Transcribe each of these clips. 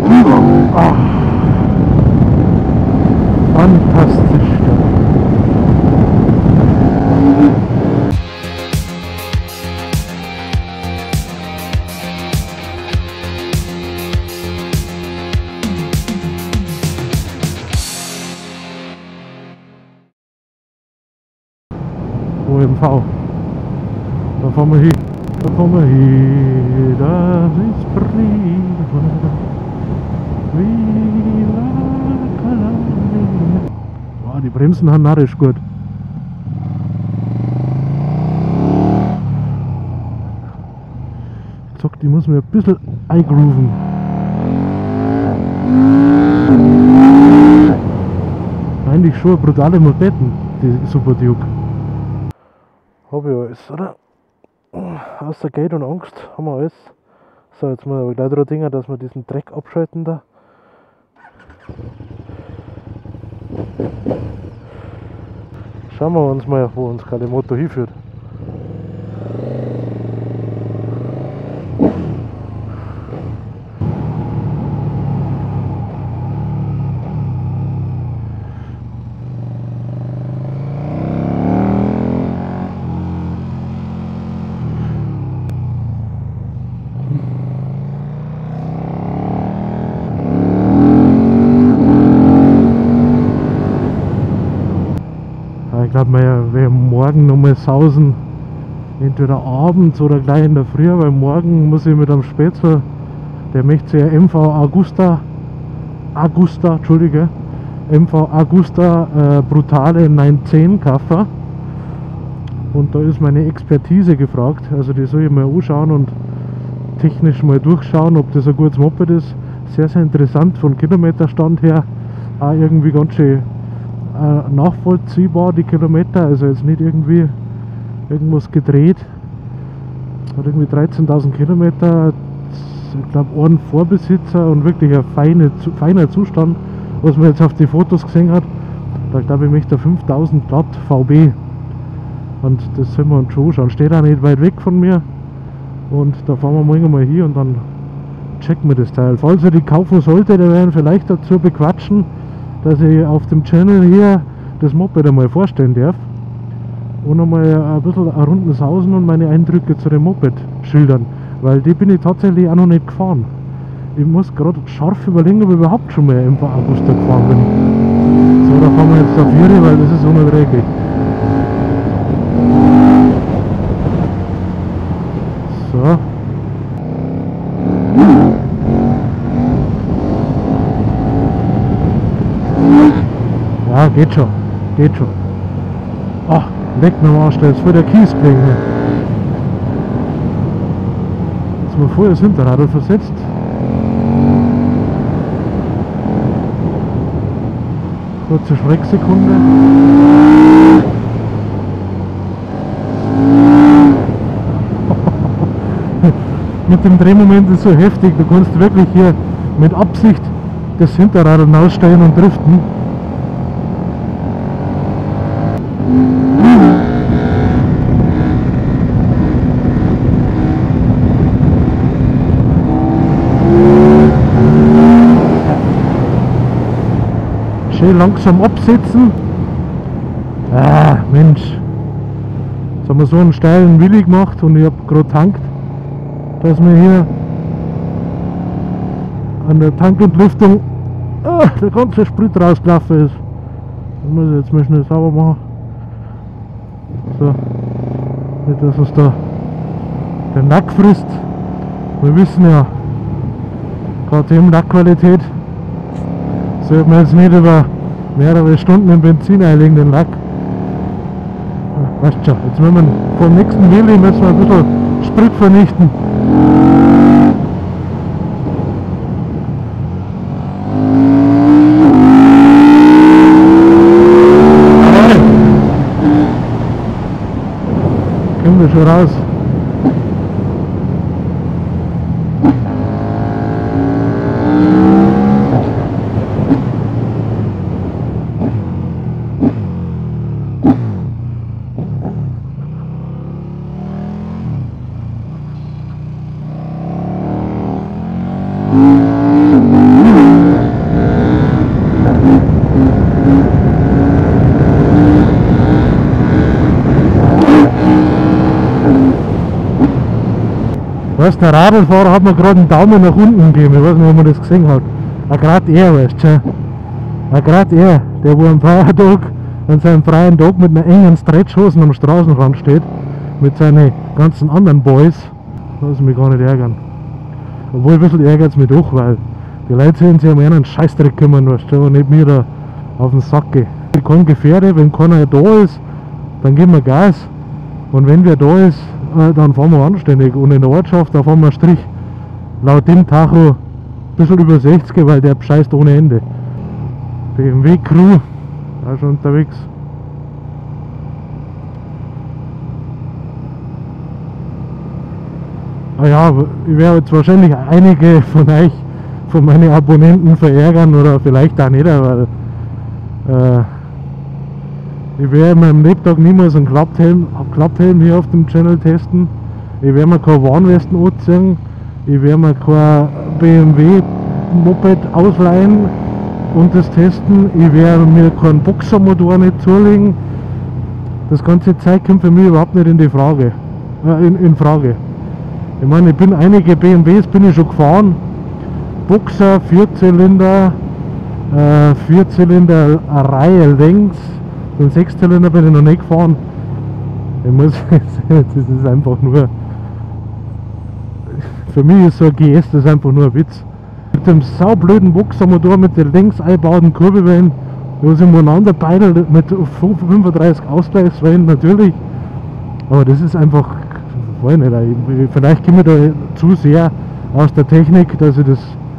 Ah, fantastisch. OMV. Da fahren wir hin. Da fahren wir hin. Das ist prima. Viva Calabria. Wow, die Bremsen haben narrisch gut. Ich sag, die muss mir ein bisschen eingrooven. Eigentlich schon brutale Mopeden, die Super Duke. Habe ich alles, oder? Außer Geld und Angst haben wir alles. So, jetzt muss ich aber gleich daran denken, dass wir diesen Dreck abschalten da. Schauen wir uns mal, wo uns gerade Motor hinführt. Ich glaube, wir werden morgen nochmal sausen, entweder abends oder gleich in der Früh, weil morgen muss ich mit einem Spätzle, der möchte sich ja MV Agusta, brutale 910 kaufen. Und da ist meine Expertise gefragt, also die soll ich mal anschauen und technisch mal durchschauen, ob das ein gutes Moped ist. Sehr, sehr interessant von Kilometerstand her, auch irgendwie ganz schön nachvollziehbar die Kilometer, also jetzt nicht irgendwie irgendwas gedreht. Hat irgendwie 13.000 Kilometer, ich glaube ein Vorbesitzer und wirklich ein feiner Zustand, was man jetzt auf die Fotos gesehen hat. Da glaube ich möchte 5000 Watt VB und das sollen wir uns schon anschauen. Steht auch nicht weit weg von mir und da fahren wir morgen mal hier und dann checken wir das Teil. Falls ihr die kaufen solltet, der werden vielleicht dazu bequatschen, dass ich auf dem Channel hier das Moped einmal vorstellen darf und einmal ein bisschen ein rundes Hausen und meine Eindrücke zu dem Moped schildern, weil die bin ich tatsächlich auch noch nicht gefahren. Ich muss gerade scharf überlegen, ob ich überhaupt schon mal im Agusta gefahren bin. So, da fahren wir jetzt auf Viere, weil das ist unerträglich. So. Ja, geht schon, geht schon. Ach, weg mit dem Arsch, da ist voll der Kies gelegen. Jetzt mal voll das Hinterrad versetzt. Kurze Schrecksekunde. Mit dem Drehmoment ist so heftig, du kannst wirklich hier mit Absicht das Hinterrad hinausstellen und driften. Schön langsam absetzen. Ah, Mensch. Jetzt haben wir so einen steilen Willi gemacht und ich habe gerade tankt, dass mir hier an der Tankentlüftung der ganze Sprit rausgelaufen ist. Das muss ich jetzt mal schnell sauber machen. So, nicht dass uns da der Lack frisst. Wir wissen ja, KTM-Lackqualität sollte man jetzt nicht über mehrere Stunden im Benzin einlegen, den Lack. Weißt schon, jetzt müssen wir vor dem nächsten Wheelie müssen wir ein bisschen Sprit vernichten. Kommen wir schon raus. Weißt du, der Radlfahrer hat mir gerade einen Daumen nach unten gegeben, ich weiß nicht, ob man das gesehen hat. Gerade er, weißt du schon. Gerade er, der wo am Feiertag, an seinem freien Tag mit einer engen Stretchhosen am Straßenrand steht, mit seinen ganzen anderen Boys, lass mich gar nicht ärgern. Obwohl ein bisschen ärgert es mich doch, weil die Leute sollen sich um einen Scheißdreck kümmern, weißt du, und nicht mir da auf den Sack gehen. Kein Gefährde, wenn keiner da ist, dann geben wir Gas. Und wenn wer da ist, dann fahren wir anständig. Und in der Ortschaft, da fahren wir einen Strich. Laut dem Tacho ein bisschen über 60, weil der bescheißt ohne Ende. BMW Crew, auch schon unterwegs. Ah ja, ich werde jetzt wahrscheinlich einige von euch, von meinen Abonnenten verärgern oder vielleicht auch nicht, weil ich werde in meinem Lebtag niemals einen Klapphelm hier auf dem Channel testen. Ich werde mir keine Warnwesten anziehen. Ich werde mir kein BMW Moped ausleihen und das testen. Ich werde mir keinen Boxermotor nicht zulegen. Das ganze Zeug kommt für mich überhaupt nicht in die Frage. In Frage. Ich meine, ich bin einige BMWs bin ich schon gefahren. Boxer, Vierzylinder, Reihe längs. Den Sechszylinder bin ich noch nicht gefahren. Ich muss, das ist einfach nur, für mich ist so ein GS das ist einfach nur ein Witz. Mit dem saublöden Boxermotor mit den längs eingebauten Kurbelwellen, wo sie umeinander beidelt mit 35 Ausgleichswellen natürlich. Aber das ist einfach, weiß nicht, vielleicht komme ich da zu sehr aus der Technik, dass ich das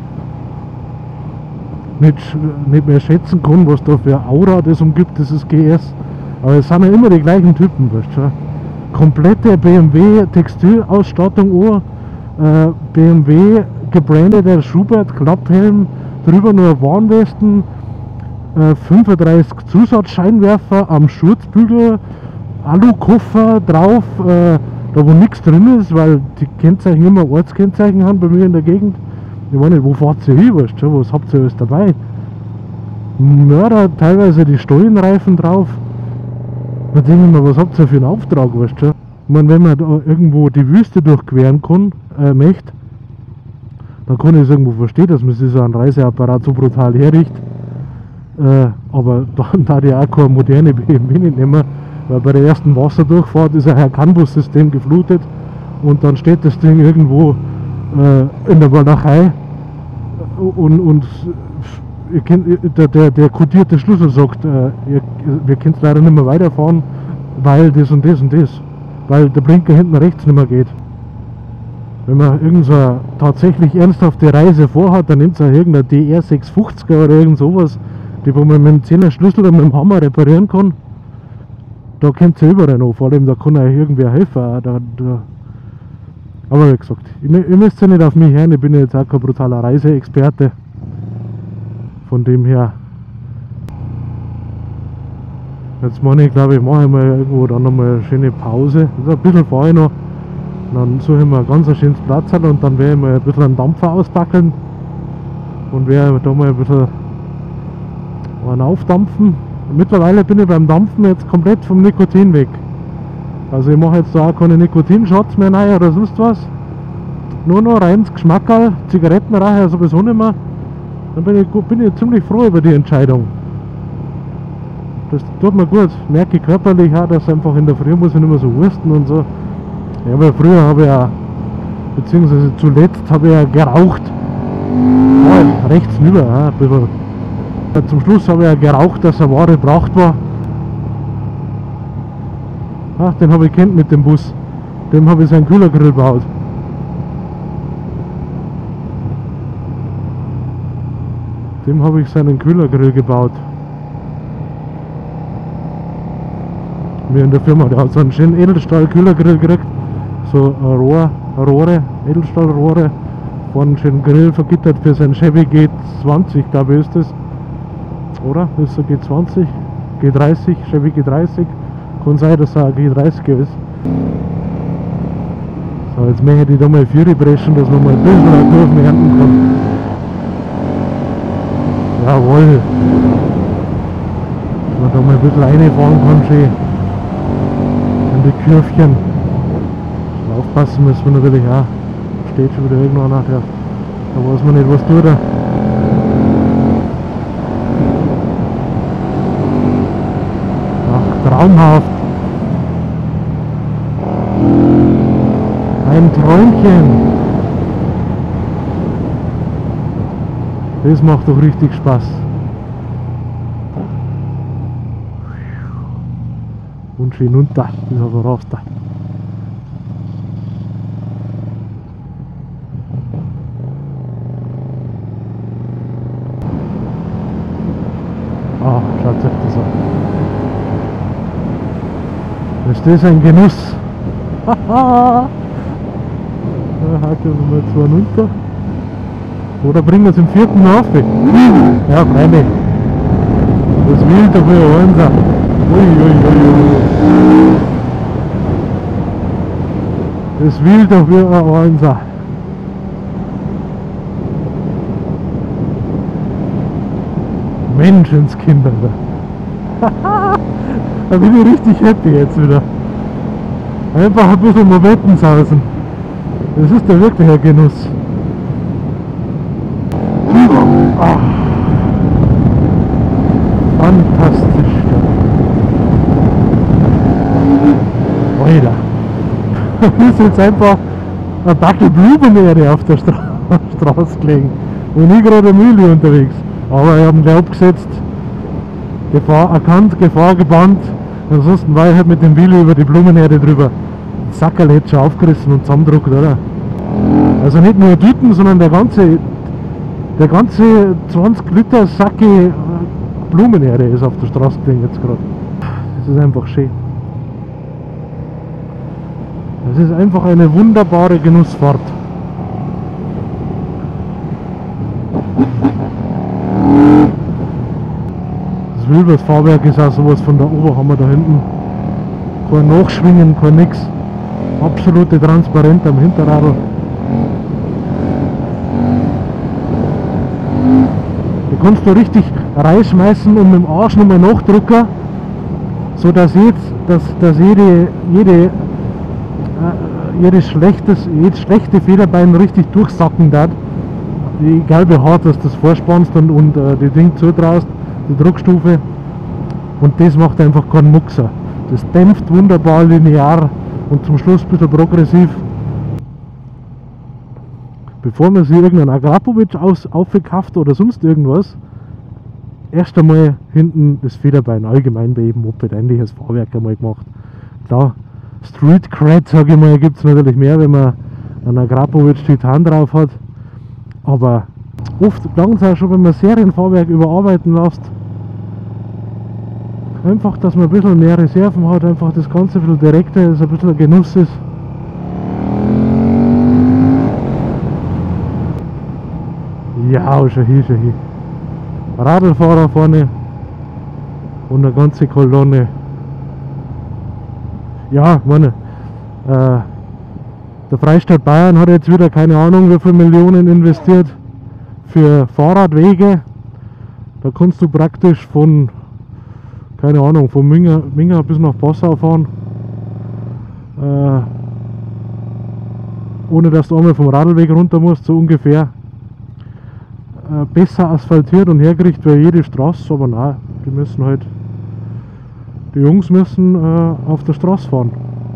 nicht mehr schätzen kann, was da für Aura das umgibt, dieses GS. Aber es sind ja immer die gleichen Typen, weißt du. Komplette BMW Textilausstattung, BMW gebrandeter Schubert, Klapphelm, drüber nur Warnwesten, 35 Zusatzscheinwerfer am Schutzbügel, Alukoffer drauf, da wo nichts drin ist, weil die Kennzeichen immer Ortskennzeichen haben bei mir in der Gegend. Ich weiß nicht, wo fahrt ihr hin, weißt du, was habt ihr alles dabei? Mörder, teilweise die Stollenreifen drauf. Da denke ich mir, was habt ihr für einen Auftrag, weißt du? Ich meine, wenn man da irgendwo die Wüste durchqueren kann, möchte, dann kann ich es irgendwo verstehen, dass man sich so einen Reiseapparat so brutal herrichtet. Aber dann darf ich auch keine moderne BMW nicht nehmen, weil bei der ersten Wasserdurchfahrt ist ein CAN-Bus-System geflutet und dann steht das Ding irgendwo in der Walachei und der kodierte Schlüssel sagt, wir können leider nicht mehr weiterfahren, weil das und das und das, weil der Blinker hinten rechts nicht mehr geht. Wenn man irgend so tatsächlich ernsthafte Reise vorhat, dann nimmt es irgendeine DR650er oder irgend sowas, die wo man mit dem 10er Schlüssel oder mit dem Hammer reparieren kann. Da kommt es ja überall noch, vor allem da kann euch irgendwer helfen. Aber wie gesagt, ihr müsst ja nicht auf mich hören, ich bin ja jetzt auch kein brutaler Reiseexperte. Von dem her. Jetzt meine ich, glaube ich, mache ich mal irgendwo dann nochmal eine schöne Pause. Also ein bisschen fahre ich noch. Dann suche ich mir ein ganz schönes Platz und dann werde ich mal ein bisschen einen Dampfer ausbackeln. Und werde da mal ein bisschen einen aufdampfen. Mittlerweile bin ich beim Dampfen jetzt komplett vom Nikotin weg. Also ich mache jetzt da auch keine Nikotinshots mehr rein oder sonst was. Nur noch reines Geschmackerl, Zigaretten rauche ich sowieso nicht mehr. Dann bin ich ziemlich froh über die Entscheidung. Das tut mir gut. Merke ich körperlich auch, dass einfach in der Früh muss ich nicht mehr so husten und so. Ja, weil früher habe ich ja, beziehungsweise zuletzt habe ich ja geraucht. Oh, rechts rüber, ja, ein bisschen. Zum Schluss habe ich ja geraucht, dass eine Ware braucht war. Ach, den habe ich kennt mit dem Bus. Dem habe ich seinen Kühlergrill gebaut. Dem habe ich seinen Kühlergrill gebaut. Mir in der Firma, der hat so einen schönen Edelstahl-Kühlergrill gekriegt. So Rohre, Edelstahlrohre. Vorne einen schönen Grill vergittert für sein Chevy G20, glaube ich ist das. Oder? Das ist ein G20, G30, Chevy G30. Kann sein, dass er ein G30 ist. So, jetzt möchte ich da mal 4 brechen, dass man mal ein bisschen eine Kurven ernten kann. Jawohl! Dass man da mal ein bisschen reinfahren kann, schön. In die Kurvchen. Aufpassen müssen wir natürlich auch. steht schon wieder irgendwann. Da weiß man nicht, was tut er. Ach, traumhaft. Ein Träumchen. Das macht doch richtig Spaß. Und schön runter, bis auf den Raster. Ah, schaut euch das an. Ist das ein Genuss? Haha! Da hacken wir mal zwei runter. Oder bringen wir es im vierten auf? Ja, Freunde. Das will doch für unser. Das will doch für unser. Menschenskinder. Da bin ich richtig happy jetzt wieder. Einfach ein bisschen Momentensausen. Das ist der wirkliche Genuss. Ah. Fantastisch. Alter. Das ist jetzt einfach eine Backel Blumenerde auf der Straße gelegen. Und ich gerade eine Mühle unterwegs. Aber ich habe ihn gleich abgesetzt. Gefahr erkannt, Gefahr gebannt. Ansonsten war ich halt mit dem Willi über die Blumenerde drüber. Das Sackerl hätte schon aufgerissen und zusammendruckt, oder? Also nicht nur Tüten, sondern der ganze 20 Liter Sacke Blumenerde ist auf der Straße gelegen jetzt gerade. Das ist einfach schön. Das ist einfach eine wunderbare Genussfahrt. Das Wilbers-Fahrwerk ist auch sowas von der Oberhammer da hinten. Kein Nachschwingen, kein nix. Absolute Transparenz am Hinterradl. Die kannst du richtig reinschmeißen und mit dem Arsch nochmal nachdrücken, so dass jedes schlechte Federbein richtig durchsacken darf. Egal wie hart dass du das vorspannst und die Ding zutraust, die Druckstufe. Und das macht einfach keinen Muckser. Das dämpft wunderbar linear und zum Schluss ein bisschen progressiv. Bevor man sich irgendeinen Agrapovic aufkauft oder sonst irgendwas, erst einmal hinten das Federbein, allgemein bei jedem Moped eigentlich das Fahrwerk einmal gemacht. Klar, Street Cred, sage ich mal, gibt es natürlich mehr, wenn man einen Agrapovic Titan drauf hat. Aber oft langt es auch schon, wenn man Serienfahrwerk überarbeiten lässt. Einfach, dass man ein bisschen mehr Reserven hat, einfach das Ganze ein bisschen direkter ist, ein bisschen ein Genuss ist. Ja, schon hier. Radlfahrer vorne und eine ganze Kolonne. Ja, ich meine, der Freistaat Bayern hat jetzt wieder keine Ahnung wie viele Millionen investiert für Fahrradwege. Da kannst du praktisch von, keine Ahnung, von Minga bis nach Passau fahren. Ohne dass du einmal vom Radlweg runter musst, so ungefähr. Besser asphaltiert und hergerichtet wie jede Straße, aber nein, die Jungs müssen auf der Straße fahren.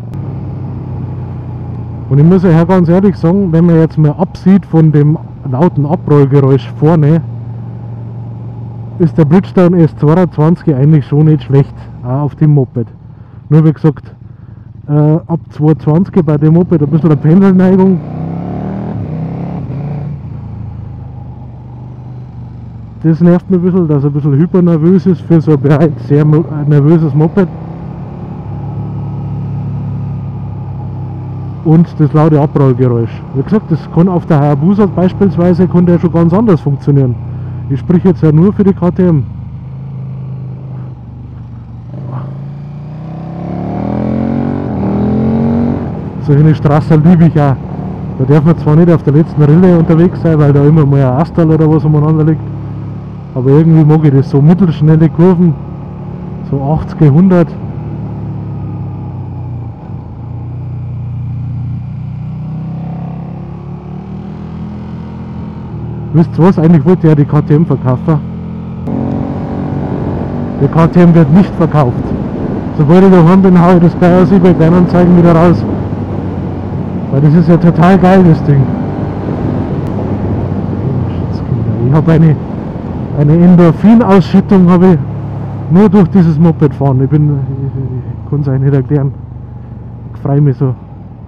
Und ich muss ja ganz ehrlich sagen, wenn man jetzt mal absieht von dem lauten Abrollgeräusch vorne, ist der Bridgestone S22 eigentlich schon nicht schlecht, auch auf dem Moped. Nur wie gesagt, ab 220 bei dem Moped ein bisschen eine Pendelneigung. Das nervt mich ein bisschen, dass er ein bisschen hypernervös ist für so ein bereits sehr nervöses Moped. Und das laute Abrollgeräusch. Wie gesagt, das kann auf der Hayabusa beispielsweise kann der schon ganz anders funktionieren. Ich spreche jetzt ja nur für die KTM. Solche Straßen liebe ich auch. Da darf man zwar nicht auf der letzten Rille unterwegs sein, weil da immer mal ein Astal oder was umeinander liegt. Aber irgendwie mag ich das, so mittelschnelle Kurven, so 80, 100. Wisst ihr was? Eigentlich wollte ich ja die KTM verkaufen. Die KTM wird nicht verkauft. Sobald ich daheim bin, haue ich das gleich aus eBay Kleinanzeigen wieder raus. Weil das ist ja total geil, das Ding. Ich habe eine Endorphinausschüttung habe ich nur durch dieses Moped fahren. Ich kann es euch nicht erklären. Ich freue mich so.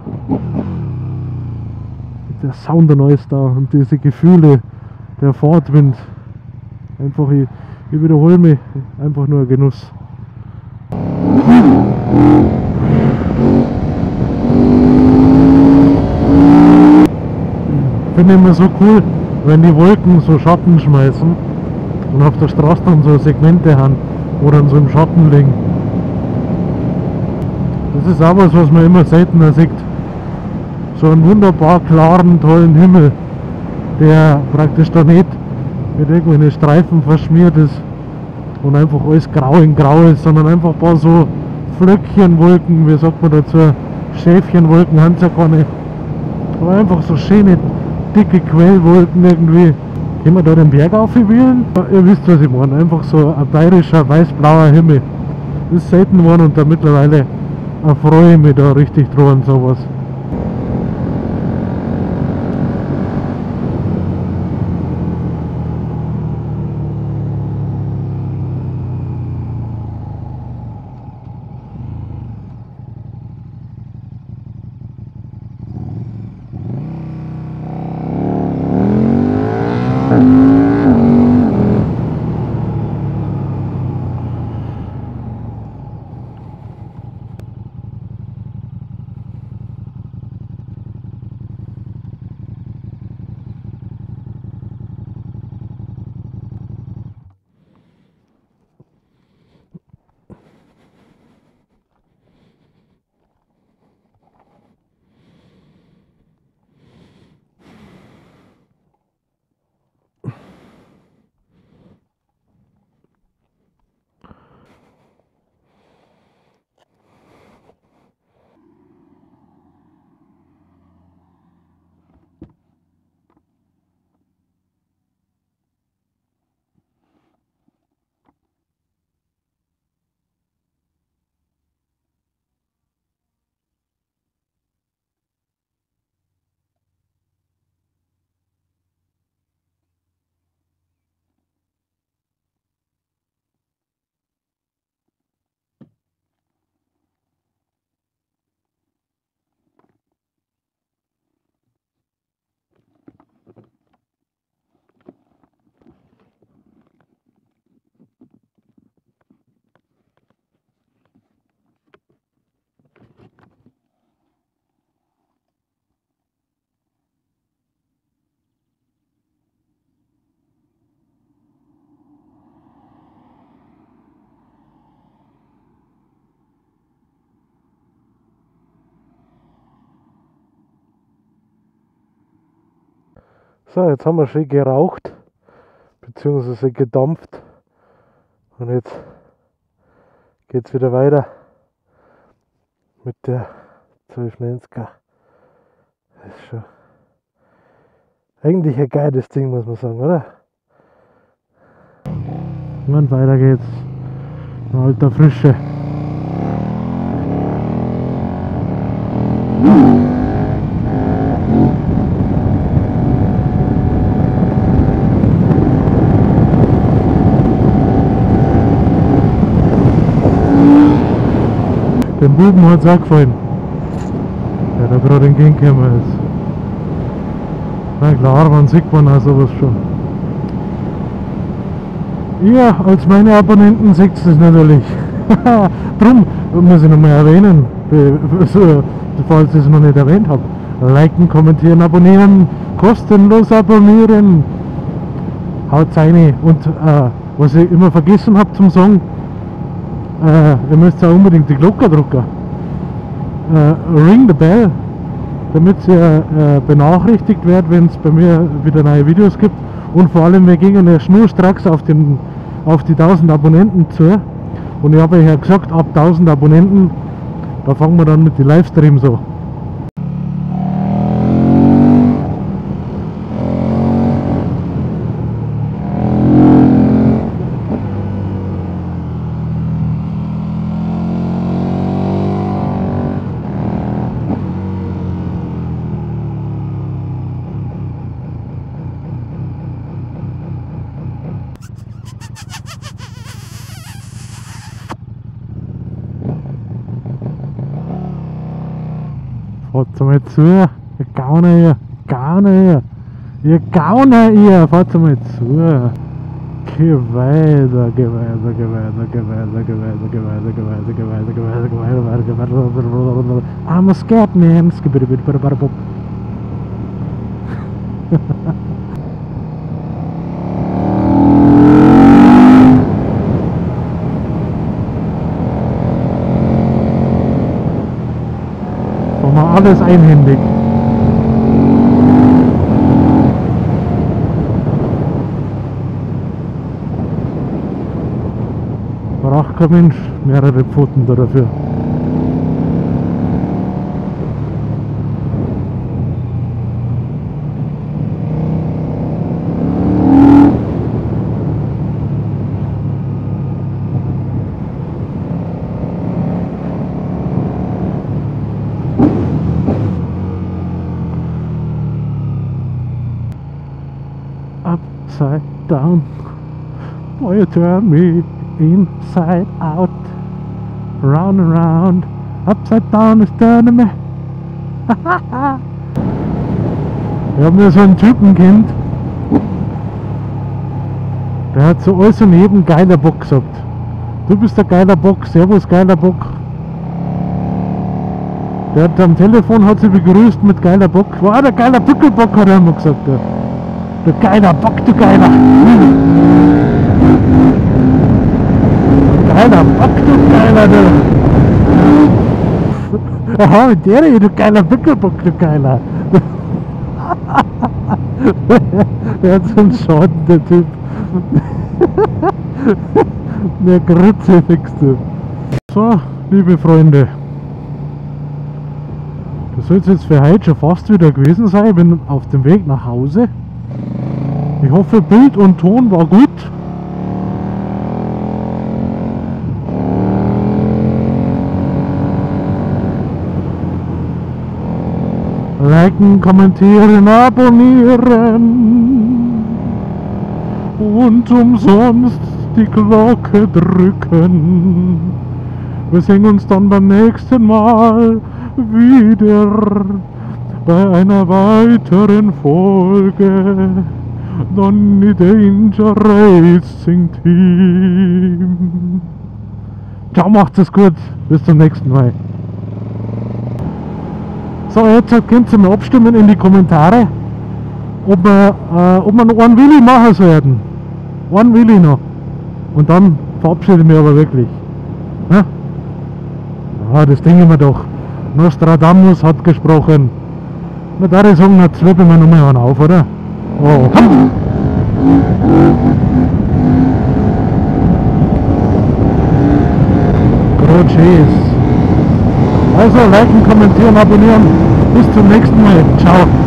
Der Sound und alles da und diese Gefühle, der Fahrtwind. Einfach, ich wiederhole mich, einfach nur ein Genuss. Ich finde immer so cool, wenn die Wolken so Schatten schmeißen und auf der Straße dann so Segmente haben, wo dann so im Schatten liegen. Das ist auch was man immer seltener sieht. So einen wunderbar klaren, tollen Himmel, der praktisch da nicht mit irgendwelchen Streifen verschmiert ist und einfach alles grau in grau ist, sondern einfach ein paar so Flöckchenwolken, wie sagt man dazu, Schäfchenwolken haben es ja gar nicht, aber einfach so schöne, dicke Quellwolken irgendwie. Können wir da den Berg aufwühlen? Ja, ihr wisst, was ich meine, einfach so ein bayerischer, weiß-blauer Himmel. Das ist selten geworden und da mittlerweile erfreue ich mich da richtig dran an sowas. So, jetzt haben wir schön geraucht, beziehungsweise gedampft und jetzt geht es wieder weiter mit der 1290er. Das ist schon eigentlich ein geiles Ding, muss man sagen, oder? Und weiter geht's in alter Frische. Dem Buben hat es auch gefallen, der da gerade entgegengekommen ist. Na klar, wann sieht man auch sowas schon. Ihr als meine Abonnenten seht es natürlich. Drum muss ich nochmal erwähnen, falls ich es noch nicht erwähnt habe. Liken, kommentieren, abonnieren, kostenlos abonnieren. Haut's rein. Und was ich immer vergessen habe zum Sagen, ihr müsst auch unbedingt die Glocke drücken. Ring the bell, damit ihr benachrichtigt werdet, wenn es bei mir wieder neue Videos gibt. Und vor allem, wir gehen ja schnurstracks auf die 1000 Abonnenten zu. Und ich habe euch ja gesagt, ab 1000 Abonnenten, da fangen wir dann mit den Livestreams an. Fahrt mal zu, ihr Gauner, ihr Gauner, ihr Gauner, ihr, fahrt mal zu. Geh weiter, geh weiter, geh weiter, geh weiter, geh weiter, geh weiter, geh weiter, geh weiter, geh weiter, geh weiter, geh weiter. I'm a scared man. Skibidi-bidi-bidi-bidi-bop. Machen wir alles einhändig. Braucht kein Mensch mehrere Pfoten da dafür. Upside down, boy you turn me inside out, round and round, upside down is turning me. Wir haben ja so einen Typen kennt, der hat so alles und jeden geiler Bock gesagt. Du bist der geiler Bock, servus geiler Bock. Der hat am Telefon hat sie begrüßt mit geiler Bock. Wow, der geiler Bückelbock hat er immer gesagt. Ja. Du geiler Bock, du geiler. Geiler Bock, du geiler, du. Aha, mit der hier, du geiler Bückelbock, du geiler. Der hat so einen Schaden, der Typ. Der Grütze fix du. So, liebe Freunde. Das soll es jetzt für heute schon fast wieder gewesen sein. Ich bin auf dem Weg nach Hause. Ich hoffe, Bild und Ton war gut. Liken, kommentieren, abonnieren und umsonst die Glocke drücken. Wir sehen uns dann beim nächsten Mal wieder bei einer weiteren Folge Donny Danger Racing Team. Ciao, macht's es gut, bis zum nächsten Mal. So, jetzt könnt ihr mal abstimmen in die Kommentare, ob wir noch einen Willi machen sollten. Einen Willi noch. Und dann verabschiede ich mich aber wirklich. Ja, ja, das denken wir doch. Nostradamus hat gesprochen. Na, da ich sagen, jetzt schleppe ich mir nochmal einen auf, oder? Oh. Tschüss. Also liken, kommentieren, abonnieren. Bis zum nächsten Mal. Ciao.